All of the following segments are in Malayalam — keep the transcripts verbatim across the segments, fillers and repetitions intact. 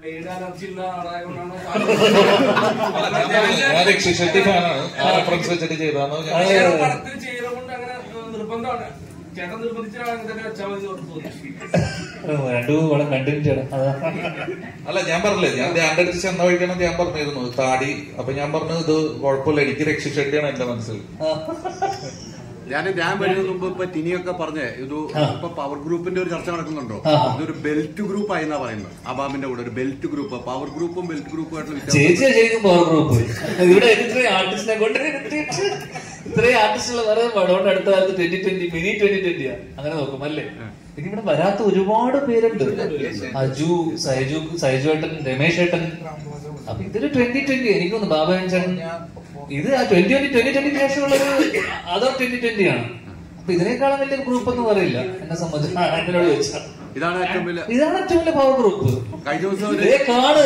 ഷെട്ടി ഫാനാണ്. ആ റെഫറൻസ് വെച്ചിട്ട് ചെയ്താണോ? പടത്തിൽ ചെയ്തുകൊണ്ട് അങ്ങനെ നിർബന്ധമാണ്. ചേട്ടൻ നിർബന്ധിച്ചാണെങ്കിൽ തന്നെ വെച്ചാൽ മതി തോന്നി. രണ്ടു മൂന്ന് പടം കണ്ടിന്യൂ ചെയ്യണം. അല്ല, ഞാൻ പറഞ്ഞില്ലേ, ഞാൻ ധ്യാന്റെ അടുത്ത് ചെന്ന വഴിക്കണം ഞാൻ പറഞ്ഞിരുന്നു താടി. അപ്പൊ ഞാൻ പറഞ്ഞു ഇത് കുഴപ്പമില്ല, എനിക്ക് രക്ഷ ഷെട്ടിയാണ് എന്റെ മനസ്സിൽ. ഞാൻ ഞാൻ വരുന്നതിന് മുമ്പ് ഇപ്പൊ ടിനിയൊക്കെ പറഞ്ഞേ ഇത് ഇപ്പൊ പവർ ഗ്രൂപ്പിന്റെ ഒരു ചർച്ച നടക്കുന്നുണ്ടോ? ഇതൊരു ബെൽറ്റ് ഗ്രൂപ്പ് ആയി എന്നാ പറയുന്നത്. അബാമിന്റെ കൂടെ ഒരു ബെൽറ്റ് ഗ്രൂപ്പ്, പവർ ഗ്രൂപ്പും ബെൽറ്റ് ഗ്രൂപ്പും ആയിട്ടുള്ള ചേച്ചിയെ ചെയ്യും പവർ ഗ്രൂപ്പ്. ഇവിടെ ഇത്രയും ആർട്ടിസ്റ്റിനെ കൊണ്ട് ഇത്രയും ആർട്ടിസ്റ്റുകൾ വേറെ പടമുണ്ട്. അടുത്ത കാലത്ത് ട്വന്റി ട്വന്റി മിനി ട്വന്റി ട്വന്റിയാ അങ്ങനെ നോക്കും അല്ലേ? ഇനി ഇവിടെ വരാത്ത ഒരുപാട് പേരുണ്ട്. അജു, സൈജു, സൈജു ഏട്ടൻ, രമേശ് ഏട്ടൻ. അപ്പൊ ഇതൊരു ട്വന്റി ട്വന്റി എനിക്കൊന്ന് ബാബൻ ചേട്ടൻ. ഇത് ആ ട്വന്റി ട്വന്റി ട്വന്റി ട്വന്റിക്ക് ശേഷമുള്ളൊരു അതോ ട്വന്റി ട്വന്റി ആണ്. അപ്പൊ ഇതിനേക്കാളും വലിയ ഗ്രൂപ്പ് ഒന്നും പറയില്ല എന്നെ സംബന്ധിച്ച്. എന്നോട് ചോദിച്ചാൽ ഇതാണ് ഏറ്റവും വലിയ ഇതാണ് ഏറ്റവും വലിയ പവർ ഗ്രൂപ്പ്. കഴിഞ്ഞ ദിവസം കാണ്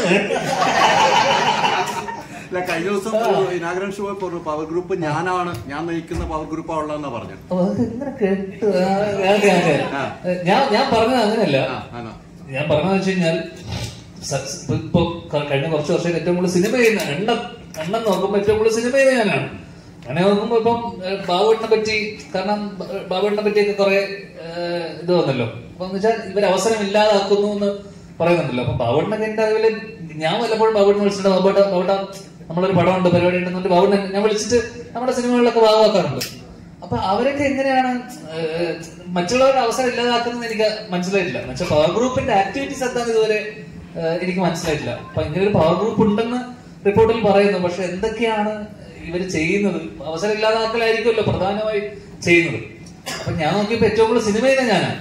അല്ല കഴിഞ്ഞ ദിവസം ഇനാഗ്രൻ ഷോ പവർ ഗ്രൂപ്പ് ഞാനാണ്, ഞാൻ നയിക്കുന്ന പവർ ഗ്രൂപ്പാണ് ഉള്ളതെന്നാ പറഞ്ഞു. ഇങ്ങനെ കേട്ട് ഞാൻ ഞാൻ പറഞ്ഞത് അങ്ങനെയല്ല. ഞാൻ പറഞ്ഞതെന്ന് വെച്ച് കഴിഞ്ഞാൽ ഇപ്പൊ കഴിഞ്ഞ കുറച്ച് വർഷം ഏറ്റവും കൂടുതൽ സിനിമ ചെയ്യുന്ന എണ്ണം എണ്ണം നോക്കുമ്പോ ഏറ്റവും കൂടുതൽ സിനിമ ചെയ്യുന്ന ഞാനാണ്. അങ്ങനെ നോക്കുമ്പോ ഇപ്പം ബാബുവിനെ പറ്റി, കാരണം ബാബുവിനെ പറ്റിയൊക്കെ കുറെ ഇത് വന്നല്ലോ. അപ്പൊ എന്ന് വെച്ചാൽ ഇവർ അവസരം ഇല്ലാതാക്കുന്നു എന്ന് പറയുന്നുണ്ടല്ലോ. അപ്പൊ ബാബുവിനൊക്കെ എന്റെ അറിവില് ഞാൻ വല്ലപ്പോഴും ബാബുവിനെ വിളിച്ചിട്ട് ബാബുട്ട ബാബുട്ട നമ്മളൊരു പടമുണ്ട്, പരിപാടി ഉണ്ടെന്നുണ്ട് ബാബുവിനെ ഞാൻ വിളിച്ചിട്ട് നമ്മുടെ സിനിമകളിലൊക്കെ ഭാഗമാക്കാറുണ്ട്. അപ്പൊ അവരൊക്കെ എങ്ങനെയാണ് മറ്റുള്ളവരുടെ അവസരം ഇല്ലാതാക്കുന്നത് എനിക്ക് മനസ്സിലായിട്ടില്ല. പക്ഷെ പവർ ഗ്രൂപ്പിന്റെ ആക്ടിവിറ്റീസ് എന്താണെന്ന് ഇതുവരെ എനിക്ക് മനസ്സിലായിട്ടില്ല. അപ്പൊ ഇങ്ങനെ ഒരു പവർ ഗ്രൂപ്പ് ഉണ്ടെന്ന് റിപ്പോർട്ടിൽ പറയുന്നു. പക്ഷെ എന്തൊക്കെയാണ് ഇവർ ചെയ്യുന്നത്? അവസരം ഇല്ലാതാക്കലായിരിക്കുമല്ലോ പ്രധാനമായി ചെയ്യുന്നത്. അപ്പൊ ഞാൻ നോക്കിയപ്പോ ഏറ്റവും കൂടുതൽ സിനിമ ചെയ്യുന്ന ഞാനാണ്.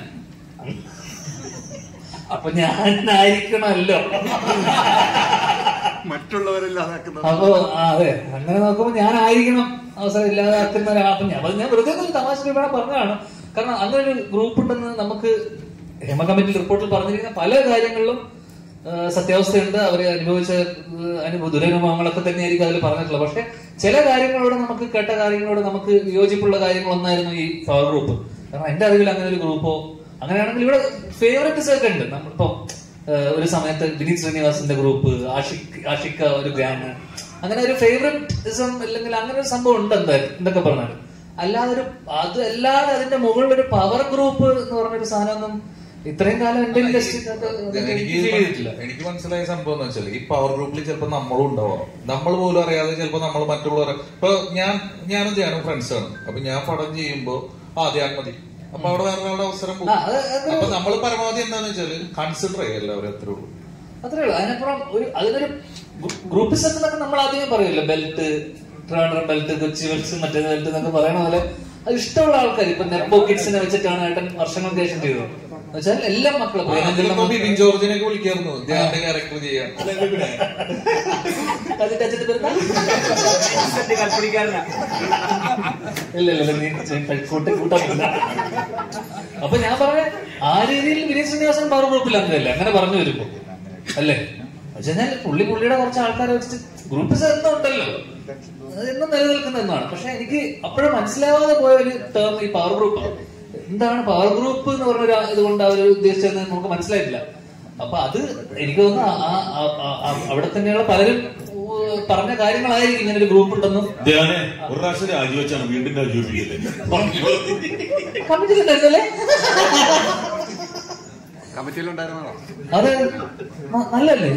അപ്പൊ ഞാനായിരിക്കണമല്ലോ മറ്റുള്ളവരില്ലാതാക്കുന്നത്. അപ്പൊ അതെ, അങ്ങനെ നോക്കുമ്പോ ഞാനായിരിക്കണം അവസരം ഇല്ലാതാക്കുന്ന ഒരാൾ. അപ്പൊ ഞാൻ ഞാൻ വെറുതെ ഒരു തമാശ ഇവിടെ പറഞ്ഞതാണ്. കാരണം അങ്ങനെ ഒരു ഗ്രൂപ്പ് ഉണ്ടെന്ന് നമുക്ക് ഹേമ കമ്മിറ്റി റിപ്പോർട്ടിൽ പറഞ്ഞിരിക്കുന്ന പല കാര്യങ്ങളിലും സത്യാവസ്ഥയുണ്ട്. അവര് അനുഭവിച്ച അനുഭവ ദുരനുഭവങ്ങളൊക്കെ തന്നെയായിരിക്കും അതിൽ പറഞ്ഞിട്ടുള്ളത്. പക്ഷെ ചില കാര്യങ്ങളോട് നമുക്ക് കേട്ട കാര്യങ്ങളോട് നമുക്ക് വിയോജിപ്പുള്ള കാര്യങ്ങളൊന്നായിരുന്നു ഈ പവർ ഗ്രൂപ്പ്. കാരണം എന്റെ അറിവിൽ അങ്ങനെ ഒരു ഗ്രൂപ്പോ അങ്ങനെയാണെങ്കിൽ ഇവിടെ ഫേവറേറ്റ്സ് ഒക്കെ ഉണ്ട്. നമ്മളിപ്പോ ഒരു സമയത്ത് വിനീത് ശ്രീനിവാസിന്റെ ഗ്രൂപ്പ്, ആഷിക് ആഷിക്ക ഒരു ഗ്യാങ്, അങ്ങനെ ഒരു ഫേവറേറ്റിസം അല്ലെങ്കിൽ അങ്ങനെ ഒരു സംഭവം ഉണ്ട് എന്തായാലും എന്തൊക്കെ പറഞ്ഞാലും. അല്ലാതെ ഒരു അത് അല്ലാതെ അതിന്റെ മുകളിൽ ഒരു പവർ ഗ്രൂപ്പ് എന്ന് പറഞ്ഞൊരു സാധനമൊന്നും ഇത്രയും കാലം എന്റെ എനിക്ക് മനസ്സിലായ സംഭവം എന്ന് വെച്ചാൽ ഈ പവർ ഗ്രൂപ്പിൽ ചിലപ്പോൾ നമ്മളും ഉണ്ടാവാം. നമ്മൾ പോലും അറിയാതെ ചിലപ്പോൾ നമ്മൾ മറ്റുള്ളവരെ ഇപ്പൊ ഞാൻ ഞാനും ധ്യാനും ഫ്രണ്ട്സാണ്. അപ്പൊ ഞാൻ പടം ചെയ്യുമ്പോ ആ ധ്യാൻ മതി, അപ്പൊ അവിടെ വേറെ ഒരാളുടെ അവസരം പോകും. അപ്പൊ നമ്മൾ പരമാവധി എന്താന്ന് വെച്ചാല് കൺസിഡർ ചെയ്യും എല്ലാവരും. അത്രേ ഉള്ളൂ അത്രേ ഉള്ളൂ. അതിനപ്പുറം ഒരു അതിനൊരു ഗ്രൂപ്പിസം എന്നൊക്കെ നമ്മൾ ആദ്യമേ പറയുമല്ലോ. Belt, Trivandrum belt, Kochi belt, മറ്റേ ബെൽറ്റ് എന്നൊക്കെ പറയണ പോലെ അത് ഇഷ്ടമുള്ള ആൾക്കാർ ഇപ്പൊ നെപ്പോ കിഡ്സിനെ വെച്ചിട്ടാണ് ഏട്ടൻ വർഷങ്ങൾക്ക് ശേഷം ചെയ്തത്. എന്നുവെച്ചാൽ എല്ലാ മക്കളും ബിബിൻ ജോർജിനൊക്കെ വിളിക്കായിരുന്നു ധ്യാന്റെ ക്യാരക്ടർ ചെയ്യാൻ. ഇല്ല ഇല്ല കൂട്ടി കൂട്ടാൻ പറ്റില്ല. അപ്പൊ ഞാൻ പറഞ്ഞ ആ രീതിയിൽ വിനീത് ശ്രീനിവാസൻ പവർ ഗ്രൂപ്പിൽ അങ്ങനെയല്ല അങ്ങനെ പറഞ്ഞു വരുമ്പോ അല്ലേ. പക്ഷെ ഞാൻ പുള്ളി പുള്ളിയുടെ കുറച്ച് ആൾക്കാരെ വെച്ചിട്ട് ഗ്രൂപ്പ് എന്നും ഉണ്ടല്ലോ, എന്നും നിലനിൽക്കുന്ന എന്നാണ്. പക്ഷെ എനിക്ക് അപ്പോഴും മനസ്സിലാവാതെ പോയ ഒരു ടേം ഈ പവർ ഗ്രൂപ്പ്. എന്താണ് പവർ ഗ്രൂപ്പ് എന്ന് പറഞ്ഞ ഇതുകൊണ്ട് അവർ ഉദ്ദേശിച്ചതെന്ന് നമുക്ക് മനസ്സിലായിട്ടില്ല. അപ്പൊ അത് എനിക്ക് തോന്നുന്നു അവിടെ തന്നെയുള്ള പലരും പറഞ്ഞ കാര്യങ്ങളായിരിക്കും ഇങ്ങനെ ഒരു ഗ്രൂപ്പ് ഉണ്ടെന്നും. ഒരു പ്രാവശ്യം രാജിവെച്ചാണ് വീണ്ടും രാജിവെപ്പിക്കല്ലേ കമ്മിറ്റിയിലുണ്ടായിരുന്നല്ലേ? കമ്മിറ്റിയിലുണ്ടായിരുന്നോ? അത് നല്ലല്ലേ?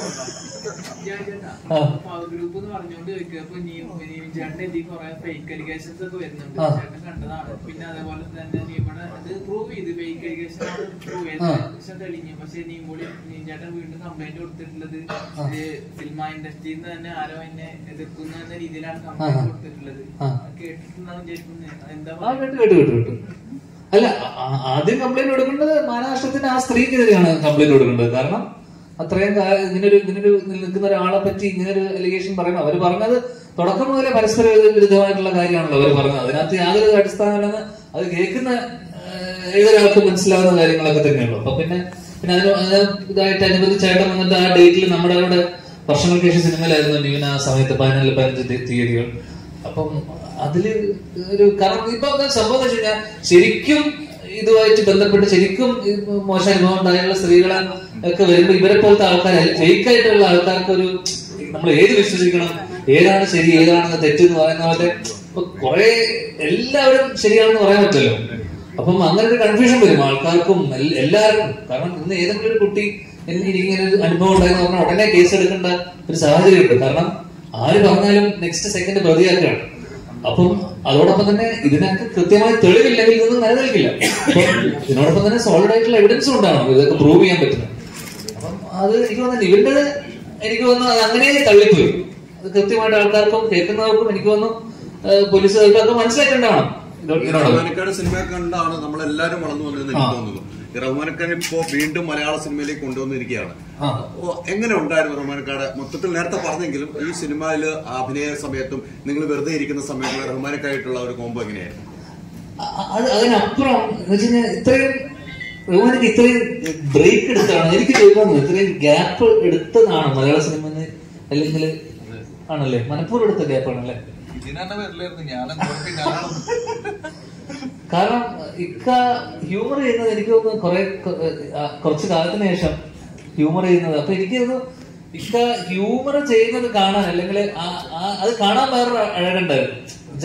ഗ്രൂപ്പ് എന്ന് പറഞ്ഞുകൊണ്ട് ചോദിക്കുക. അപ്പൊ ചേട്ടൻ ഇതിൽ കുറെ ഫേക്ക് അലിഗേഷൻസ് ഒക്കെ വരുന്നുണ്ട്, ചേട്ടൻ കണ്ടതാണ്. പിന്നെ അതേപോലെ തന്നെ നീമയുടെ അത് പ്രൂവ് ചെയ്ത് ഫേക്ക് അലിഗേഷൻ ആണ് പ്രൂവ് ചെയ്ത് തെളിഞ്ഞു. പക്ഷെ നീം കൂടി ചേട്ടൻ വീണ്ടും കംപ്ലൈന്റ് കൊടുത്തിട്ടുള്ളത് സിനിമ ഇൻഡസ്ട്രിയിൽ തന്നെ ആരോ എന്നെ എതിർക്കുന്ന എന്ന രീതിയിലാണ് കംപ്ലൈന്റ് കൊടുത്തിട്ടുള്ളത്. കേട്ടിട്ടുണ്ടെന്ന് വിചാരിക്കുന്നത്. എന്താ അല്ല, ആദ്യം കംപ്ലൈന്റ് കൊടുക്കേണ്ടത് മാനനഷ്ടത്തിന് ആ സ്ത്രീക്കെതിരെയാണ് കംപ്ലൈന്റ് കൊടുക്കേണ്ടത്. കാരണം അത്രയും ഇങ്ങനൊരു ഇങ്ങനൊരു നിൽക്കുന്ന ഒരാളെ പറ്റി ഇങ്ങനൊരു അലിഗേഷൻ പറയുമ്പോൾ അവര് പറഞ്ഞത് തുടക്കം മുതലേ പരസ്പര വിരുദ്ധമായിട്ടുള്ള കാര്യമാണല്ലോ അവർ പറഞ്ഞത്. അതിനകത്ത് യാതൊരു അടിസ്ഥാനമില്ലെന്ന് അത് കേൾക്കുന്ന ഏതൊരാൾക്കും മനസ്സിലാവുന്ന കാര്യങ്ങളൊക്കെ തന്നെയുള്ളൂ. അപ്പൊ പിന്നെ പിന്നെ അതിന് ഇതായിട്ട് അനുബന്ധിച്ചായിട്ട് വന്നിട്ട് ആ ഡേറ്റിൽ നമ്മുടെ അവിടെ വർഷങ്ങൾക്ക് ശേഷം സിനിമയിലായിരുന്നു നീന ആ സമയത്ത് പതിനാല് പതിനഞ്ച് തീയതികൾ. അപ്പം അതില് ഒരു കാരണം ഇപ്പൊ സംഭവം എന്ന് വെച്ച് കഴിഞ്ഞാൽ ശരിക്കും ഇതുമായിട്ട് ബന്ധപ്പെട്ട് ശരിക്കും മോശം അനുഭവം ഉണ്ടായുള്ള സ്ത്രീകളെ ഒക്കെ വരുമ്പോ ഇവരെ പോലത്തെ ആൾക്കാർ ഫേക്ക് ആയിട്ടുള്ള ആൾക്കാർക്ക് ഒരു നമ്മൾ ഏത് വിശ്വസിക്കണം, ഏതാണ് ശരി ഏതാണ് തെറ്റ് എന്ന് പറയുന്ന പോലെ ഇപ്പൊ കുറെ എല്ലാവരും ശരിയാണെന്ന് പറയാൻ പറ്റില്ലല്ലോ. അപ്പം അങ്ങനെ ഒരു കൺഫ്യൂഷൻ വരും ആൾക്കാർക്കും എല്ലാവർക്കും. കാരണം ഇന്ന് ഏതെങ്കിലും ഒരു കുട്ടി എനിക്ക് ഇങ്ങനെ ഒരു അനുഭവം ഉണ്ടായെന്ന് പറഞ്ഞാൽ ഉടനെ കേസ് എടുക്കേണ്ട ഒരു സാഹചര്യമുണ്ട്. കാരണം ആര് പറഞ്ഞാലും നെക്സ്റ്റ് സെക്കൻഡ് പ്രതിയാക്കുകയാണ്. അപ്പം അതോടൊപ്പം തന്നെ ഇതിനൊക്കെ കൃത്യമായി തെളിവില്ലെങ്കിൽ ഇതൊന്നും നിലനിൽക്കില്ല. അപ്പം ഇതിനോടൊപ്പം തന്നെ സോളിഡ് ആയിട്ടുള്ള എവിഡൻസും ഉണ്ടാവണം ഇതൊക്കെ പ്രൂവ് ചെയ്യാൻ പറ്റുന്നത്. അപ്പം അത് എനിക്ക് തോന്നുന്നു ഇവന്റെ എനിക്ക് തോന്നുന്നു അത് അങ്ങനെ തള്ളിപ്പോയി. അത് കൃത്യമായിട്ട് ആൾക്കാർക്കും കേൾക്കുന്നവർക്കും എനിക്ക് തോന്നുന്നു പോലീസുകാർക്കൊക്കെ മനസ്സിലാക്കേണ്ടതാണ്. റഹ്മാനക്കാട് സിനിമ കണ്ടാണ് നമ്മളെല്ലാരും വളർന്നു വന്നതെന്ന് എനിക്ക് തോന്നുന്നു. റഹ്മാനക്കാട് ഇപ്പോ വീണ്ടും മലയാള സിനിമയിലേക്ക് കൊണ്ടുവന്നിരിക്കുകയാണ്. എങ്ങനെ ഉണ്ടായിരുന്നു റഹ്മാനക്കാട്? മൊത്തത്തിൽ നേരത്തെ പറഞ്ഞെങ്കിലും ഈ സിനിമയിൽ അഭിനയ സമയത്തും നിങ്ങൾ വെറുതെ ഇരിക്കുന്ന സമയത്തും റഹ്മാനക്കായിട്ടുള്ള ഒരു കോംബോ എങ്ങനെയായിരുന്നു? അത് അതിനപ്പുറം എന്ന് വെച്ച് കഴിഞ്ഞാൽ ഇത്രയും റഹ്മാനക്ക് ഇത്രയും ബ്രേക്ക് എടുത്താണ് എനിക്ക് തോന്നുന്നു. ഇത്രയും ഗ്യാപ്പ് എടുത്തതാണ് മലയാള സിനിമ, അല്ലെങ്കിൽ ആണല്ലേ മനഃപൂർവ്വം എടുത്ത ഗ്യാപ്പാണല്ലേ? കാരണം ഇക്ക ഹ്യൂമർ ചെയ്യുന്നത് എനിക്ക് തോന്നുന്നു കുറെ കുറച്ച് കാലത്തിന് ശേഷം ഹ്യൂമർ ചെയ്യുന്നത്. അപ്പൊ എനിക്ക് തോന്നുന്നു ഇക്ക ഹ്യൂമർ ചെയ്യുന്നത് കാണാൻ, അല്ലെങ്കിൽ അത് കാണാൻ വേറൊരു അഴകുണ്ടായിരുന്നു.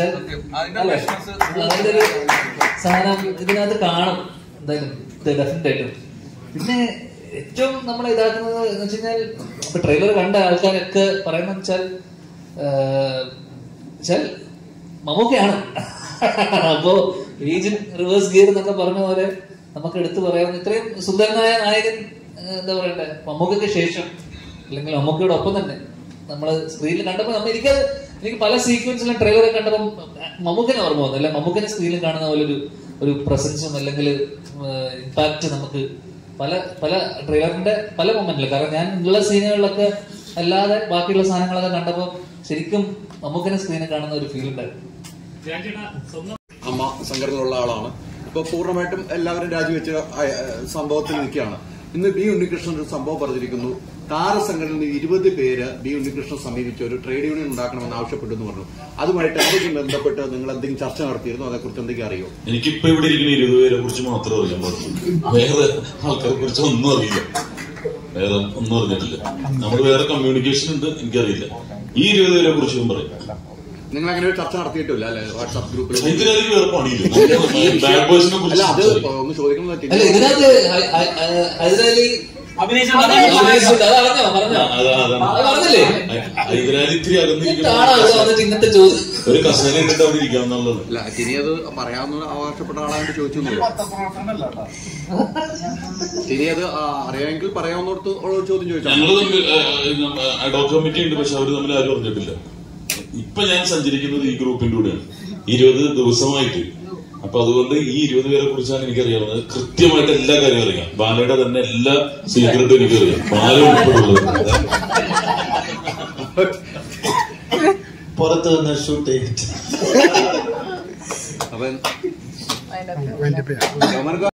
അതിന്റെ ഒരു സാധനം ഇതിനകത്ത് കാണും എന്തായാലും ഡെഫിനറ്റ് ആയിട്ടും. പിന്നെ ഏറ്റവും നമ്മളെ ഇതാക്കുന്നത് എന്ന് വെച്ച് കഴിഞ്ഞാൽ ഇപ്പൊ ട്രെയിലർ കണ്ട ആൾക്കാരൊക്കെ പറയുന്ന വെച്ചാൽ വെച്ചാൽ മമ്മൂക്കയാണ്. അപ്പോ ഏജൻ റിവേഴ്സ് ഗിയർ എന്നൊക്കെ പറഞ്ഞ പോലെ നമുക്ക് എടുത്തു പറയാവുന്ന ഇത്രയും സുന്ദരനായ നായകൻ എന്താ പറയണ്ടേ മമ്മൂക്കയ്ക്ക് ശേഷം, അല്ലെങ്കിൽ മമ്മൂക്കയുടെ ഒപ്പം തന്നെ നമ്മള് സ്ക്രീനിൽ കണ്ടപ്പോ നമ്മൾ എനിക്കത് എനിക്ക് പല സീക്വൻസിലും ട്രെയിലറൊക്കെ കണ്ടപ്പോൾ മമ്മൂക്കനെ ഓർമ്മ വന്നു. അല്ലെ മമ്മൂക്കനെ സ്ക്രീനിൽ കാണുന്ന പോലെ ഒരു ഒരു പ്രസൻസും അല്ലെങ്കിൽ ഇമ്പാക്ട് നമുക്ക് പല പല ട്രെയിലറിന്റെ പല മൊമെന്റിലും. കാരണം ഞാൻ ഉള്ള സീനുകളിലൊക്കെ അല്ലാതെ ബാക്കിയുള്ള സാധനങ്ങളൊക്കെ കണ്ടപ്പോൾ ശരിക്കും മമ്മൂക്കനെ സ്ക്രീനിൽ കാണുന്ന ഒരു ഫീൽ ഉണ്ടായിരുന്നു. അമ്മ സംഘടനയുള്ള ആളാണ്. ഇപ്പൊ പൂർണ്ണമായിട്ടും എല്ലാവരും രാജിവെച്ച സംഭവത്തിൽ നിൽക്കുകയാണ്. ഇന്ന് ബി ഉണ്ണികൃഷ്ണൻ ഒരു സംഭവം പറഞ്ഞിരിക്കുന്നു. താരസംഘടനയിൽ ഇരുപത് പേര് ബി ഉണ്ണികൃഷ്ണൻ സമീപിച്ച് ഒരു ട്രേഡ് യൂണിയൻ ഉണ്ടാക്കണമെന്ന് ആവശ്യപ്പെട്ടു എന്ന് പറഞ്ഞു. അതുമായിട്ട് എന്തെങ്കിലും ബന്ധപ്പെട്ട് നിങ്ങൾ എന്തെങ്കിലും ചർച്ച നടത്തിയിരുന്നു? അതേക്കുറിച്ച് എന്തെങ്കിലും അറിയോ? എനിക്കിപ്പോ ഇവിടെ ഇരിക്കുന്ന ഇരുപത് പേരെ കുറിച്ച് മാത്രമേ അറിയാൻ പാടുള്ളൂ. വേറെ ആൾക്കാരെ കുറിച്ച് ഒന്നും അറിയില്ല, വേറെ ഒന്നും അറിഞ്ഞിട്ടില്ല. നമ്മൾ വേറെ കമ്മ്യൂണിക്കേഷൻ ഉണ്ട്, എനിക്കറിയില്ല. ഈ ഇരുപത് പേരെ കുറിച്ചും പറയാം. നിങ്ങൾ അങ്ങനെ ഒരു ചർച്ച നടത്തിയിട്ടില്ല അല്ലെ വാട്സ്ആപ്പ് ഗ്രൂപ്പിൽ? ഇതിനകത്ത് വേറെ പണിയില്ല. ബാഡ് ബോയ്സിനെ കുറിച്ച് അത് ഒന്ന് ചോദിക്കണം പറ്റി. ഇതിനകത്ത് ഇത്തിരി അകന്നിരിക്കുന്ന ഒരു കസേര ഇട്ടിട്ട് അവിടെ ഇരിക്കാന്നുള്ളത്. അല്ല ഇനി അത് പറയാവുന്ന ആവശ്യപ്പെട്ട ആളായിട്ട് ചോദിച്ചു. ഇനി അത് അറിയാമെങ്കിൽ പറയാവുന്നിടത്ത് ചോദ്യം ചോദിച്ചു. ഞങ്ങൾ തമ്മിൽ അഡോക് കമ്മിറ്റി ഉണ്ട്, പക്ഷെ അവര് തമ്മിൽ ആരും അറിഞ്ഞിട്ടില്ല. ഇപ്പൊ ഞാൻ സഞ്ചരിക്കുന്നത് ഈ ഗ്രൂപ്പിന്റെ കൂടെയാണ് ഇരുപത് ദിവസമായിട്ട്. അപ്പൊ അതുകൊണ്ട് ഈ ഇരുപത് പേരെ കുറിച്ചാണ് എനിക്കറിയാവുന്നത്. കൃത്യമായിട്ട് എല്ലാ കാര്യവും അറിയാം. ബാലയുടെ തന്നെ എല്ലാ സീക്രട്ടും എനിക്കറിയാം, ബാല ഉൾപ്പെടെയുള്ളത്. പുറത്ത് നിന്ന് ഷൂട്ട് ചെയ്തിട്ട് അപ്പൊ